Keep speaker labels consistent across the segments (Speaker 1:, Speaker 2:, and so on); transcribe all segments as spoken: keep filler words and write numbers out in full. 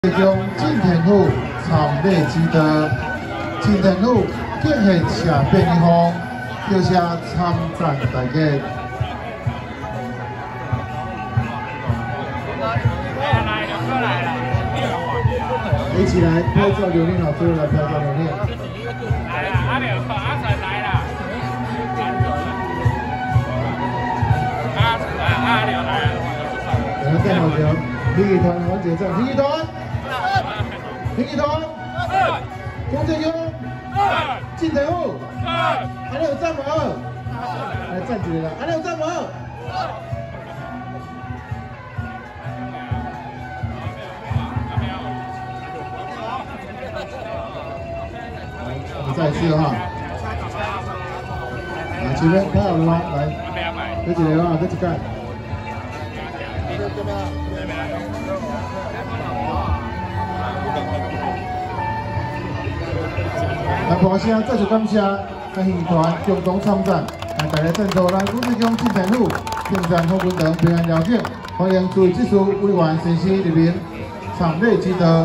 Speaker 1: 中金田虎参礼之德，金田虎敬献车便一方，叫谢参赞大家。一起来拍照留念啊！最后来拍照留念。来啦，阿廖阿成来啦！阿阿阿廖来了。等下再好聊。评议团完结战，评议团。 评议团，钟正庸，金田虎，还有战马二，来站起来了，还有战马二。我们再一次哈，来前面拍好了吗？来，这几个啊，这几个。 来，歌声再次感谢咱戏团共同参战，来大家赞助咱古志强金田虎、平山好军长平安了解，欢迎诸位技术委员先生入面参礼之道。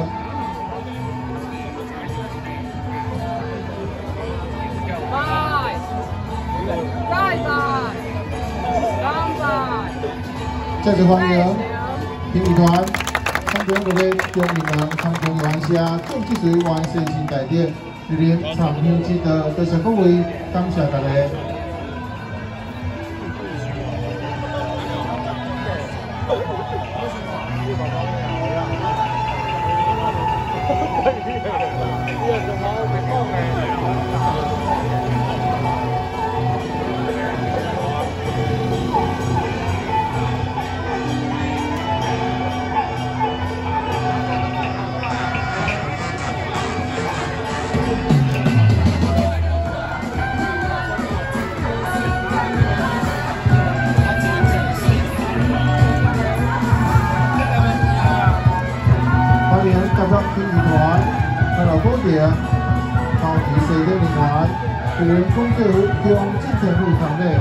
Speaker 1: 拜拜拜，干拜！再次欢迎评议团。 参中各位中民人、参中员社、总技术员先生代表，莅临参香之道，多谢各位，感谢大家。评议团、台老高点、高级社队团，莅临公社中金田虎参礼。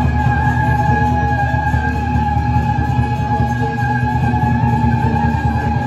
Speaker 1: 来，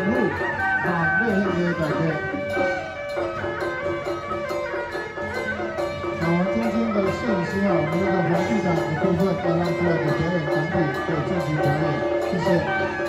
Speaker 1: 田路满热现在大家。好，今天的摄影师啊，我们的黄队长的部分要让出来的表演团体可以进行表演，谢谢。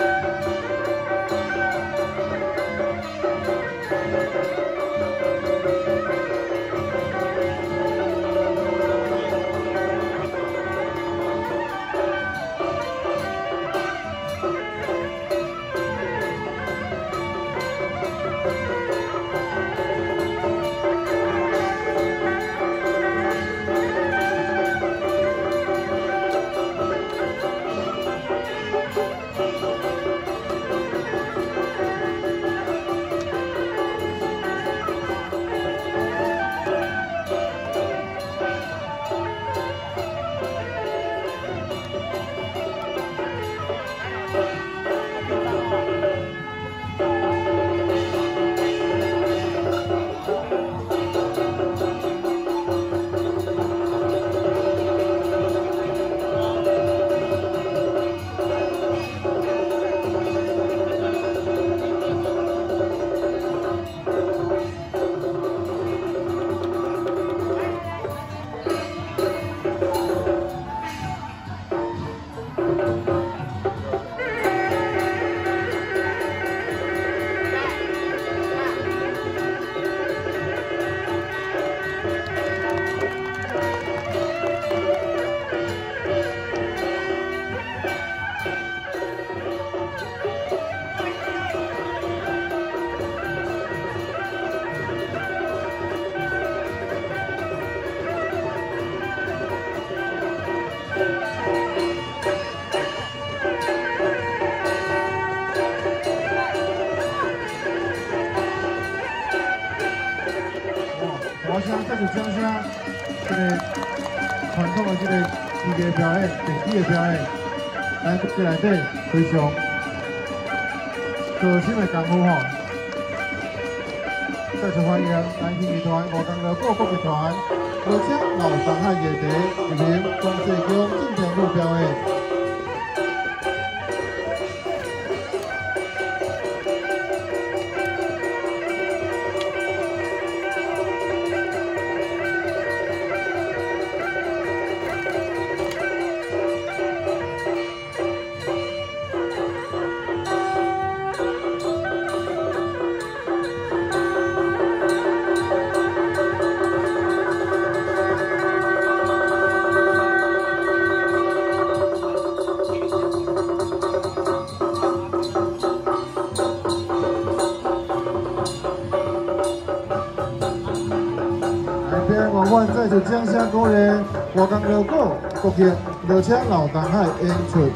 Speaker 1: 我想这就讲下这个传统的这个艺术表演、电子的表演，咱这内底非常核心的功夫吼。再次欢迎咱戏剧团、五江乐国国剧团、罗江老上海夜蝶入面光世宫进田路表演。 我们再次掌声鼓励华江乐国国剧乐车老东海演出。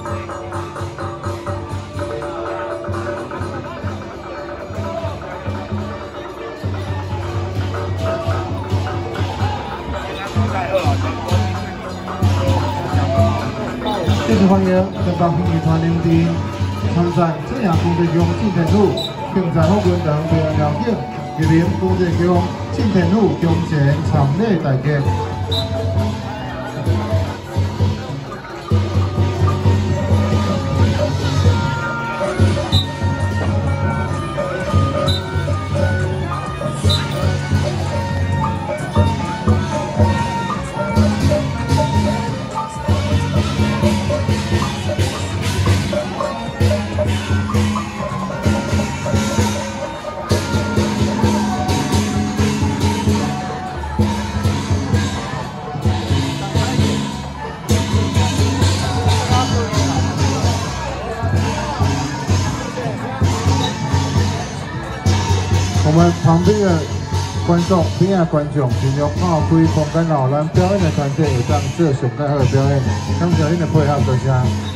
Speaker 1: 再次欢迎香港戏剧团领队参赛沈阳公职宫进田路，并在后军等表演了解。 入面公职宫进田路中前场内大家。我们旁边的观众，边的观众尽量抛开空间，让咱表演的团队会当做上最好的表演。感谢恁的配合，多谢。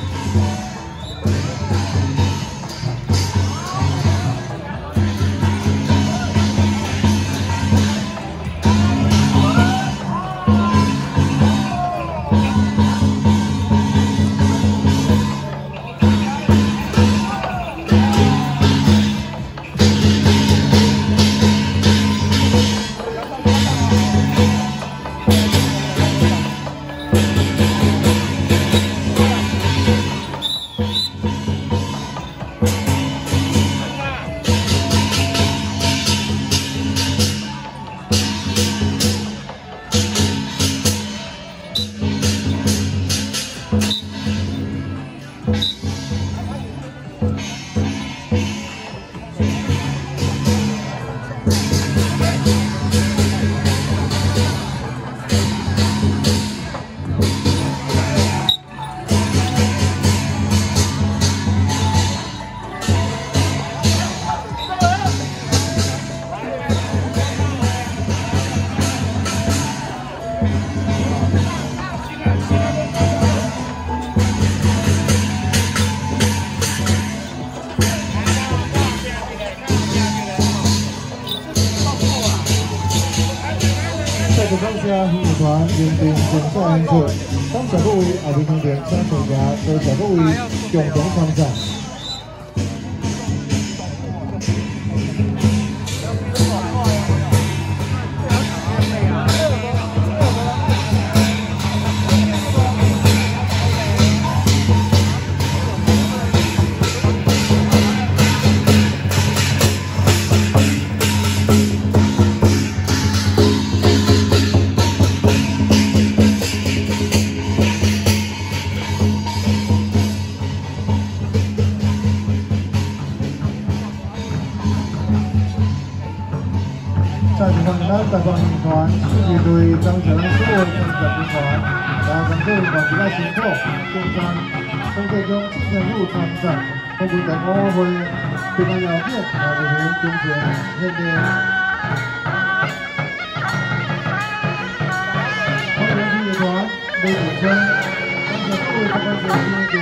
Speaker 1: 演艺团认定精彩演出，感谢各位后面兄弟请大家多谢各位共同参赛。 在情况下，台湾演艺团是对张小龙所有参赛兵团，然后跟队员比较辛苦，中山从这中进行入参赛，通过在舞会非常要紧，然后就是中间现在，欢迎演艺团李宇春，感谢各位参赛者。